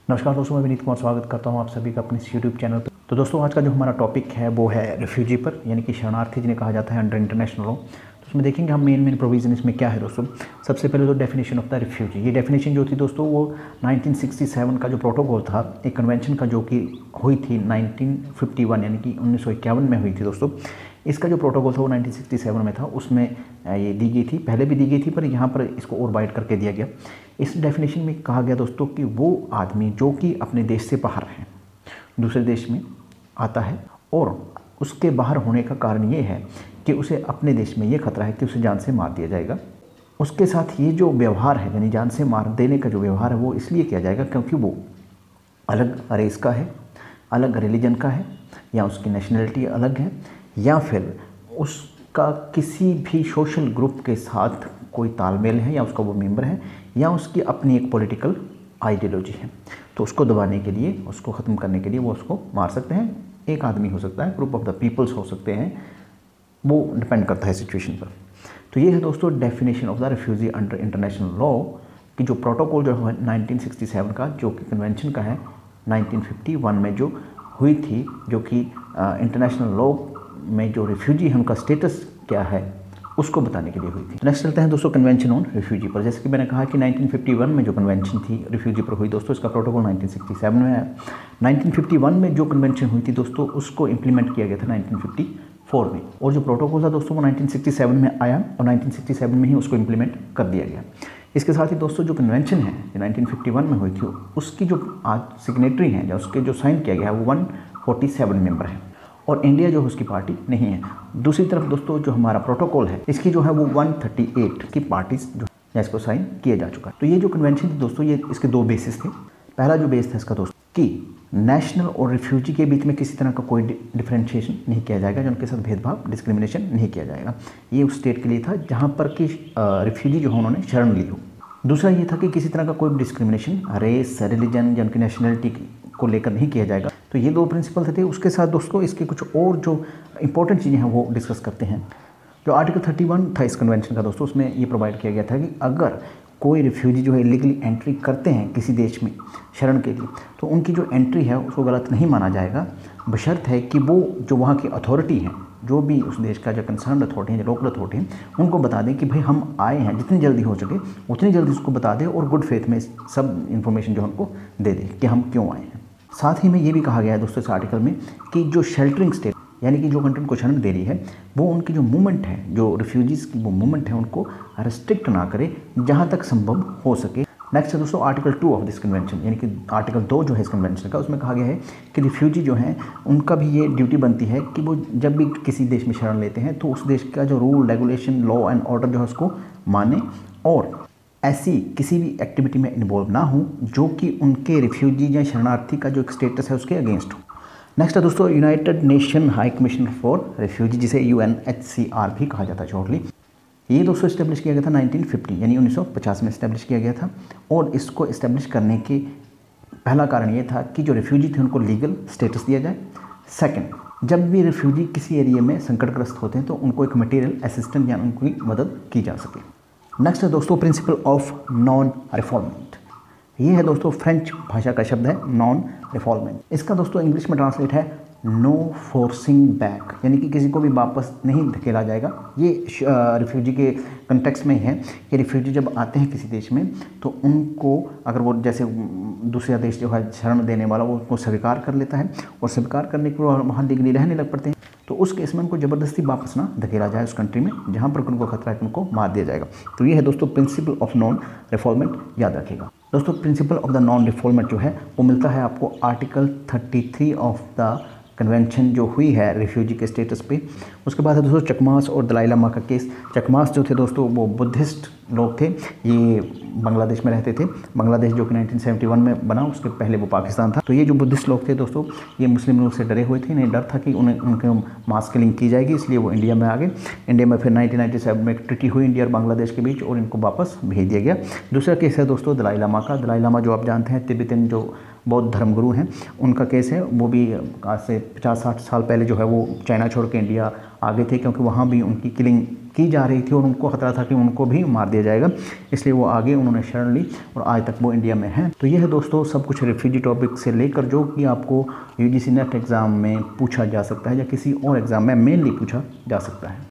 नमस्कार दोस्तों, मैं विनीत कुमार स्वागत करता हूं आप सभी का अपने यूट्यूब चैनल पर। तो दोस्तों, आज का जो हमारा टॉपिक है वो है रिफ्यूजी पर, यानी कि शरणार्थी जिन्हें कहा जाता है अंडर इंटरनेशनल लॉ। तो उसमें देखेंगे हम मेन प्रोविजन इसमें क्या है दोस्तों। सबसे पहले तो डेफिनेशन ऑफ द रिफ्यूजी। ये डेफिनेशन जो थी दोस्तों वो 1967 का जो प्रोटोकॉल था, एक कन्वेंशन का जो कि हुई थी 1951 यानी कि 1951 में हुई थी दोस्तों। इसका जो प्रोटोकॉल था वो 1967 में था, उसमें ये दी गई थी, पहले भी दी गई थी, पर यहाँ पर इसको और वाइड करके दिया गया। इस डेफिनेशन में कहा गया दोस्तों कि वो आदमी जो कि अपने देश से बाहर है, दूसरे देश में आता है और उसके बाहर होने का कारण ये है कि उसे अपने देश में ये खतरा है कि उसे जान से मार दिया जाएगा। उसके साथ ये जो व्यवहार है, यानी जान से मार देने का जो व्यवहार है, वो इसलिए किया जाएगा क्योंकि वो अलग रेस का है, अलग रिलीजन का है, या उसकी नेशनलिटी अलग है, या फिर उसका किसी भी सोशल ग्रुप के साथ कोई तालमेल है, या उसका वो मेंबर है, या उसकी अपनी एक पॉलिटिकल आइडियोलॉजी है। तो उसको दबाने के लिए, उसको ख़त्म करने के लिए वो उसको मार सकते हैं। एक आदमी हो सकता है, ग्रुप ऑफ द पीपल्स हो सकते हैं, वो डिपेंड करता है सिचुएशन पर। तो ये है दोस्तों definition of the refugee under international law कि जो प्रोटोकॉल जो है 1967 का, जो कि कन्वेंशन का है 1951 में जो हुई थी, जो कि इंटरनेशनल लॉ में जो रिफ्यूजी है उनका स्टेटस क्या है उसको बताने के लिए हुई थी। नेक्स्ट चलते हैं दोस्तों कन्वेंशन ऑन रिफ्यूजी पर। जैसे कि मैंने कहा कि 1951 में जो कन्वेंशन थी रिफ्यूजी पर हुई दोस्तों, इसका प्रोटोकॉल 1967 में आया। 1951 में जो कन्वेंशन हुई थी दोस्तों, उसको इम्प्लीमेंट किया गया था 1954 में, और जो प्रोटोकॉल था दोस्तों वो 1967 में आया और 1967 में ही उसको इम्प्लीमेंट कर दिया गया। इसके साथ ही दोस्तों जो कन्वेंशन है जो 1951 में हुई थी, उसकी जो आज सिग्नेटरी हैं, या उसके जो साइन किया गया है वो 147 मेंबर हैं, और इंडिया जो है उसकी पार्टी नहीं है। दूसरी तरफ दोस्तों जो हमारा प्रोटोकॉल है, इसकी जो है वो 138 की पार्टीज जो है इसको साइन किया जा चुका है। तो ये जो कन्वेंशन थी दोस्तों, ये इसके दो बेसिस थे। पहला जो बेस था इसका दोस्तों कि नेशनल और रिफ्यूजी के बीच में किसी तरह का कोई डिफरेंशिएशन नहीं किया जाएगा, जो उनके साथ भेदभाव, डिस्क्रिमिनेशन नहीं किया जाएगा। ये उस स्टेट के लिए था जहाँ पर कि रिफ्यूजी जो है उन्होंने शरण ली हो। दूसरा ये था कि किसी तरह का कोई डिस्क्रिमिनेशन रेस, रिलीजन या उनकी नेशनलिटी को लेकर नहीं किया जाएगा। तो ये दो प्रिंसिपल थे। उसके साथ दोस्तों इसके कुछ और जो इंपॉर्टेंट चीज़ें हैं वो डिस्कस करते हैं। जो आर्टिकल 31 था इस कन्वेंशन का दोस्तों, उसमें ये प्रोवाइड किया गया था कि अगर कोई रिफ्यूजी जो है इलीगली एंट्री करते हैं किसी देश में शरण के लिए, तो उनकी जो एंट्री है उसको गलत नहीं माना जाएगा, बशर्त है कि वो जो वहाँ की अथॉरिटी हैं, जो भी उस देश का जो कंसर्न अथॉरिटी है, जो लोकल अथॉरिटी है, उनको बता दें कि भाई हम आए हैं, जितनी जल्दी हो सके उतनी जल्दी उसको बता दें और गुड फेथ में सब इन्फॉर्मेशन जो है उनको दे दें कि हम क्यों आए हैं। साथ ही में ये भी कहा गया है दोस्तों इस आर्टिकल में कि जो शेल्टरिंग स्टेट यानी कि जो कंट्री उनको शरण दे रही है, वो उनकी जो मूवमेंट है, जो रिफ्यूजीज़ की वो मूवमेंट है, उनको रिस्ट्रिक्ट ना करे जहाँ तक संभव हो सके। नेक्स्ट है दोस्तों आर्टिकल 2 ऑफ दिस कन्वेंशन, यानी कि आर्टिकल 2 जो है इस कन्वेंशन का, उसमें कहा गया है कि रिफ्यूजी जो हैं उनका भी ये ड्यूटी बनती है कि वो जब भी किसी देश में शरण लेते हैं तो उस देश का जो rule, regulation, law and order जो है उसको माने, और ऐसी किसी भी एक्टिविटी में इन्वॉल्व ना हो जो कि उनके रिफ्यूजी या शरणार्थी का जो एक स्टेटस है उसके अगेंस्ट हो। नेक्स्ट है दोस्तों united nation high commission for refugee, जिसे UNHCR भी कहा जाता है शॉर्टली। ये दोस्तों इस्टेब्लिश किया गया था 1950 यानी 1950 में इस्टेब्लिश किया गया था, और इसको इस्टेब्लिश करने के पहला कारण ये था कि जो रिफ्यूजी थे उनको लीगल स्टेटस दिया जाए। सेकंड, जब भी रिफ्यूजी किसी एरिया में संकटग्रस्त होते हैं तो उनको एक मटेरियल असिस्टेंट या उनकी मदद की जा सके। नेक्स्ट है दोस्तों प्रिंसिपल ऑफ नॉन रिफॉल्वमेंट। ये है दोस्तों फ्रेंच भाषा का शब्द है नॉन रिफॉल्वमेंट। इसका दोस्तों इंग्लिश में ट्रांसलेट है नो फोर्सिंग बैक, यानी कि किसी को भी वापस नहीं धकेला जाएगा। ये रिफ्यूजी के कंटेक्स्ट में है कि रिफ्यूजी जब आते हैं किसी देश में तो उनको अगर वो जैसे दूसरा देश जो है शरण देने वाला वो उनको स्वीकार कर लेता है, और स्वीकार करने के बाद वहाँ लीगली रहने लग पड़ते हैं, तो उस केस में उनको ज़बरदस्ती वापस ना धकेला जाए उस कंट्री में जहाँ पर उनको खतरा है कि उनको मार दिया जाएगा। तो ये है दोस्तों प्रिंसिपल ऑफ नॉन रिफॉल्वमेंट, याद रखिएगा दोस्तों। Principle of the non refoulement जो है वो मिलता है आपको आर्टिकल 33 ऑफ द कन्वेंशन जो हुई है रिफ्यूजी के स्टेटस पे। उसके बाद है दोस्तों चकमास और दलाई लामा का केस। चकमास जो थे दोस्तों वो बुद्धिस्ट लोग थे, ये बांग्लादेश में रहते थे। बांग्लादेश जो कि 1971 में बना, उसके पहले वो पाकिस्तान था। तो ये जो बुद्धिस्ट लोग थे दोस्तों, ये मुस्लिम लोग से डरे हुए थे। इन्हें डर था कि उनके मास किलिंग की जाएगी, इसलिए वो इंडिया में आ गए। इंडिया में फिर 1997 में एक ट्रीटी हुई इंडिया और बांग्लादेश के बीच, और इनको वापस भेज दिया गया। दूसरा केस है दोस्तों दलाई लामा का। दलाई लामा जो आप जानते हैं तिब्बतन जो बौद्ध धर्मगुरु हैं, उनका केस है। वो भी आज से 50-60 साल पहले जो है वो चाइना छोड़ के इंडिया आगे थे, क्योंकि वहाँ भी उनकी किलिंग की जा रही थी और उनको खतरा था कि उनको भी मार दिया जाएगा, इसलिए वो आगे उन्होंने शरण ली और आज तक वो इंडिया में हैं। तो ये है दोस्तों सब कुछ रेफ्यूजी टॉपिक से लेकर जो कि आपको यूजीसी नेट एग्ज़ाम में पूछा जा सकता है या किसी और एग्ज़ाम में मेनली पूछा जा सकता है।